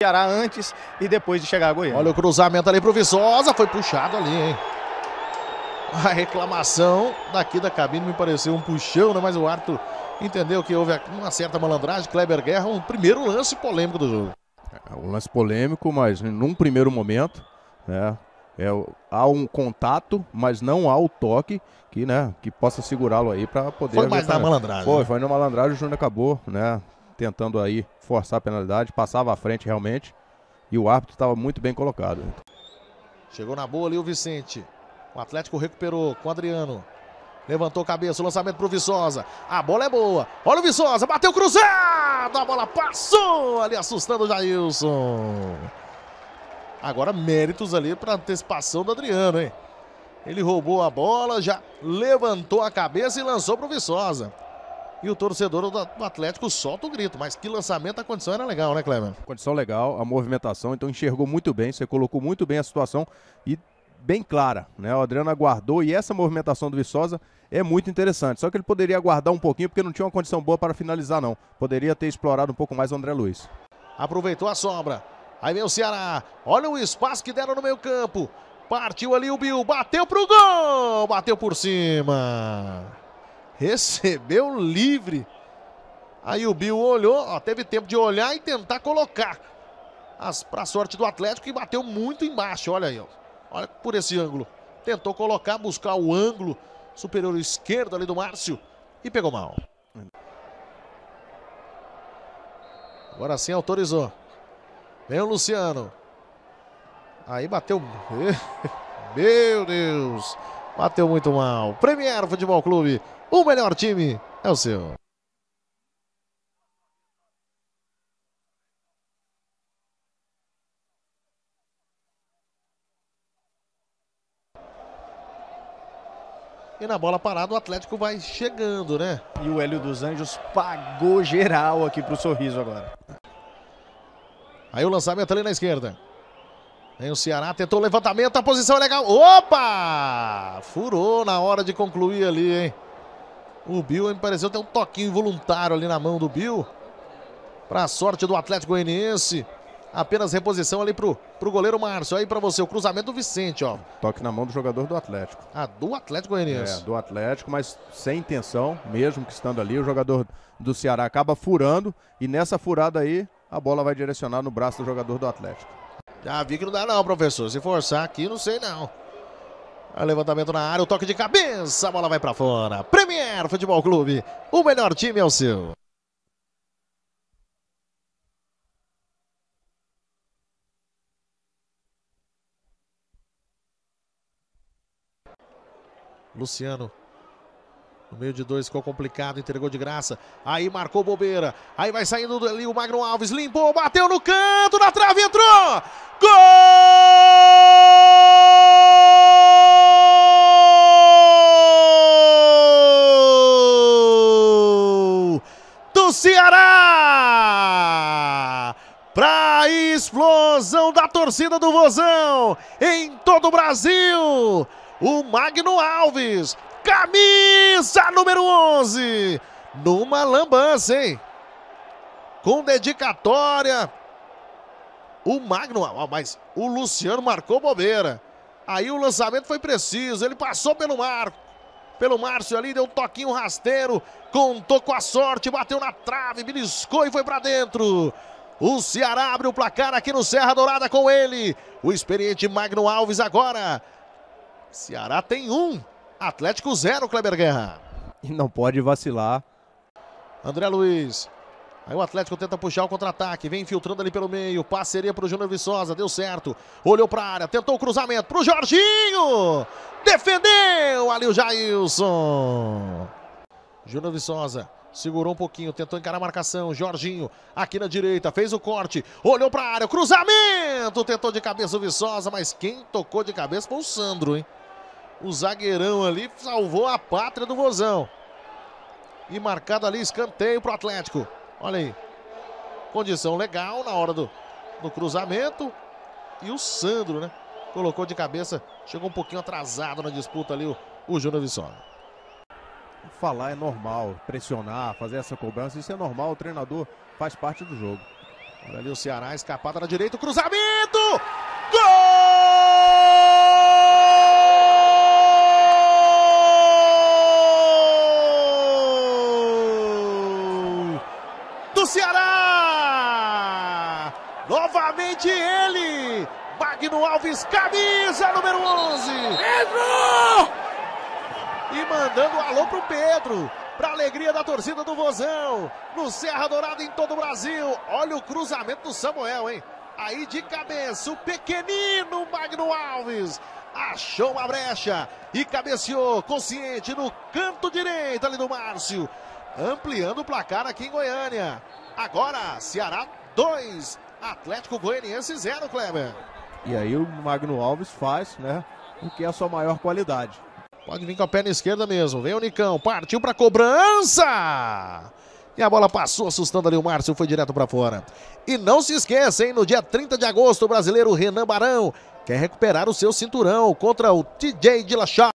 Ceará antes e depois de chegar a Goiânia. Olha o cruzamento ali pro Viçosa, foi puxado ali, hein? A reclamação daqui da cabine me pareceu um puxão, né? Mas o árbitro entendeu que houve uma certa malandragem. Kleber Guerra, um primeiro lance polêmico do jogo. É um lance polêmico, mas num primeiro momento, né? Há um contato, mas não há o toque que, né, que possa segurá-lo aí para poder... Foi mais na malandragem. Foi na malandragem, o Júnior acabou, né, tentando aí forçar a penalidade, passava à frente realmente e o árbitro estava muito bem colocado. Chegou na boa ali o Vicente. O Atlético recuperou com o Adriano. Levantou a cabeça, o lançamento pro Viçosa. A bola é boa. Olha o Viçosa, bateu cruzado. A bola passou ali, assustando o Jailson. Agora méritos ali para antecipação do Adriano, hein? Ele roubou a bola, já levantou a cabeça e lançou pro Viçosa. E o torcedor do Atlético solta o grito. Mas que lançamento, a condição era legal, né, Kleber? Condição legal, a movimentação, então enxergou muito bem, você colocou muito bem a situação e bem clara, né? O Adriano aguardou e essa movimentação do Viçosa é muito interessante. Só que ele poderia aguardar um pouquinho porque não tinha uma condição boa para finalizar, não. Poderia ter explorado um pouco mais o André Luiz. Aproveitou a sobra. Aí vem o Ceará. Olha o espaço que deram no meio campo. Partiu ali o Bill. Bateu pro gol. Bateu por cima. Recebeu livre. Aí o Bill olhou. Ó, teve tempo de olhar e tentar colocar. Pra sorte do Atlético, que bateu muito embaixo. Olha aí, ó. Olha por esse ângulo. Tentou colocar, buscar o ângulo superior esquerdo ali do Márcio. E pegou mal. Agora sim autorizou. Vem o Luciano. Aí bateu. Meu Deus. Bateu muito mal. Premier Futebol Clube. O melhor time é o seu. E na bola parada o Atlético vai chegando, né? E o Hélio dos Anjos pagou geral aqui pro Sorriso agora. Aí o lançamento ali na esquerda. Vem o Ceará, tentou o levantamento, a posição é legal. Opa! Furou na hora de concluir ali, hein? O Bill me pareceu ter um toquinho involuntário ali na mão do Bill. Pra sorte do Atlético Goianiense. Apenas reposição ali pro goleiro Márcio. Aí pra você, o cruzamento do Vicente, ó. Toque na mão do jogador do Atlético. Ah, do Atlético Goianiense. Do Atlético, mas sem intenção, mesmo que estando ali, o jogador do Ceará acaba furando. E nessa furada aí, a bola vai direcionar no braço do jogador do Atlético. Já vi que não dá não, professor. Se forçar aqui, não sei não. Aí, levantamento na área, o toque de cabeça, a bola vai pra fora. Premier Futebol Clube, o melhor time é o seu. Luciano. No meio de dois ficou complicado, entregou de graça. Aí marcou bobeira. Aí vai saindo ali o Magno Alves. Limpou, bateu no canto, na trave, entrou! Gol! Do Ceará! Pra explosão da torcida do Vozão em todo o Brasil! O Magno Alves, camisa número 11, numa lambança, hein? Com dedicatória, o Magno, mas o Luciano marcou bobeira. Aí o lançamento foi preciso, ele passou pelo Márcio ali, deu um toquinho rasteiro, contou com a sorte, bateu na trave, beliscou e foi pra dentro. O Ceará abre o placar aqui no Serra Dourada com ele, o experiente Magno Alves agora. Ceará tem 1, Atlético 0, Kleber Guerra. E não pode vacilar. André Luiz. Aí o Atlético tenta puxar o contra-ataque, vem infiltrando ali pelo meio, parceria pro Júnior Viçosa, deu certo. Olhou pra área, tentou o cruzamento pro Jorginho. Defendeu ali o Jailson. Júnior Viçosa segurou um pouquinho, tentou encarar a marcação. Jorginho aqui na direita, fez o corte, olhou pra área, cruzamento. Tentou de cabeça o Viçosa, mas quem tocou de cabeça foi o Sandro, hein? O zagueirão ali salvou a pátria do Vozão. E marcado ali escanteio pro Atlético. Olha aí. Condição legal na hora do cruzamento. E o Sandro, né? Colocou de cabeça. Chegou um pouquinho atrasado na disputa ali o Júnior Viçosa. Falar é normal. Pressionar, fazer essa cobrança, isso é normal. O treinador faz parte do jogo. Olha ali o Ceará, escapada na direita, o cruzamento! Gol! Do Ceará! Novamente ele! Magno Alves, camisa número 11! Pedro! E mandando um alô pro Pedro, pra alegria da torcida do Vozão, no Serra Dourada em todo o Brasil. Olha o cruzamento do Samuel, hein? Aí de cabeça, o pequenino Magno Alves achou uma brecha e cabeceou consciente no canto direito ali do Márcio, ampliando o placar aqui em Goiânia. Agora, Ceará 2, Atlético Goianiense 0, Kleber. E aí o Magno Alves faz, né, o que é a sua maior qualidade. Pode vir com a perna esquerda mesmo. Vem o Nicão, partiu para cobrança. E a bola passou assustando ali o Márcio, foi direto para fora. E não se esqueça, hein, no dia 30 de agosto, o brasileiro Renan Barão quer recuperar o seu cinturão contra o TJ Dillashaw.